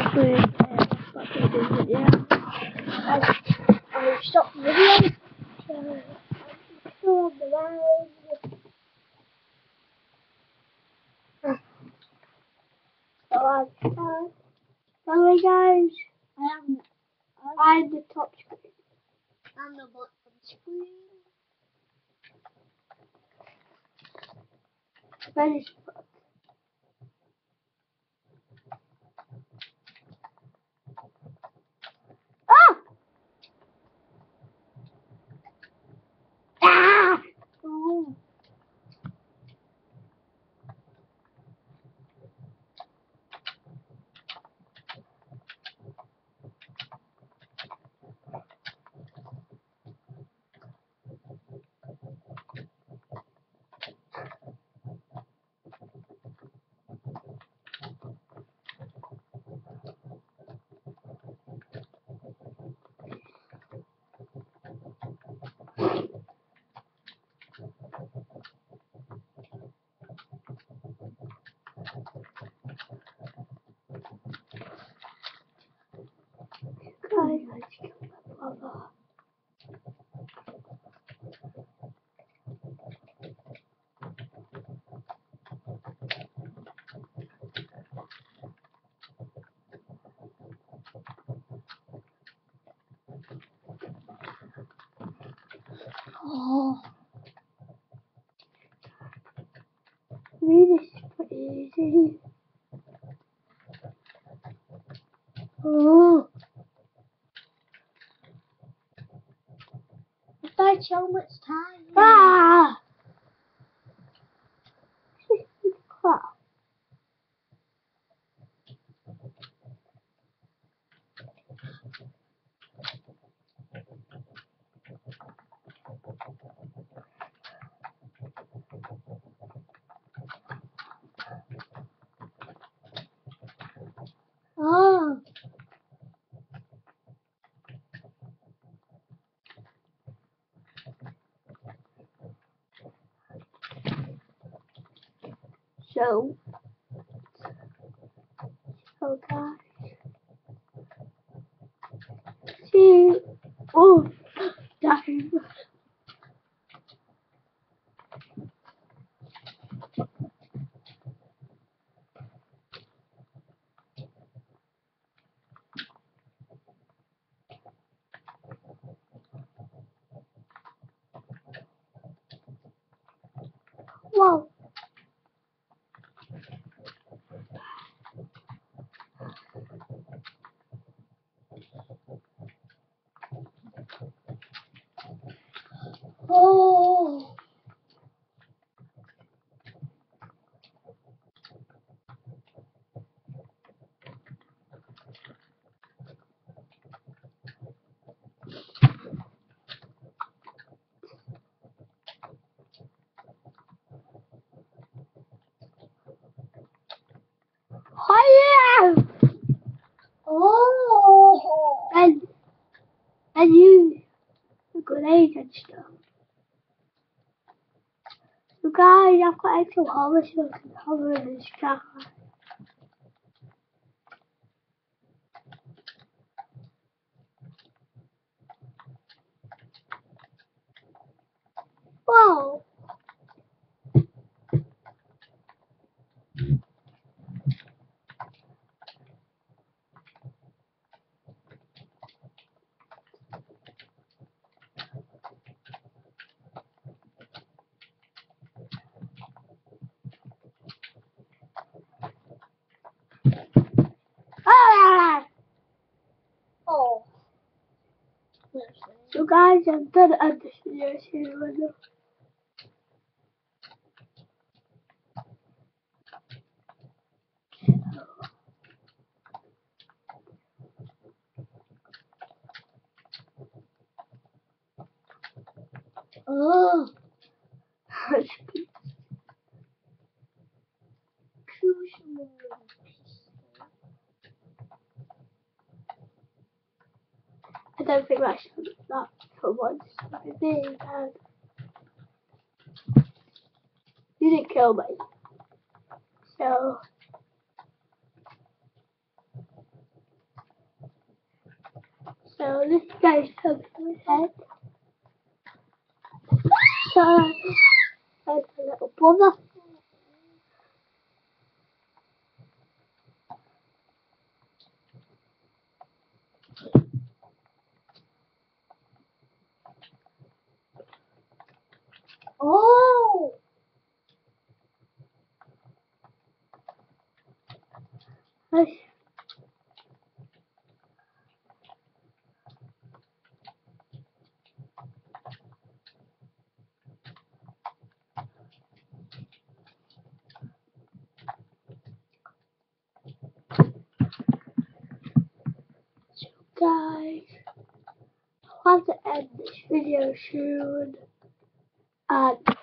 I stopped the video. So, the round. Sorry guys, I'm the top screen. I'm the bottom screen. Very spot. Ah! Ah! Oh. Guys, let's kill my brother. Oh, this is pretty easy. Oh, if I show much time. Ah! Crap. Oh. So guys, see, oh, damn. Whoa. Oh. Oh yeah. Oh. And you grenades and stuff. So guys, I've got extra hover so I can hover in the sky. Whoa. Ah! Oh. So guys, I'm done at this video series. Oh. I don't think I should that for once. You didn't kill me. So So this guy's stuck to his head. So there's a little brother. Oh! This guys, I want to end this video soon. And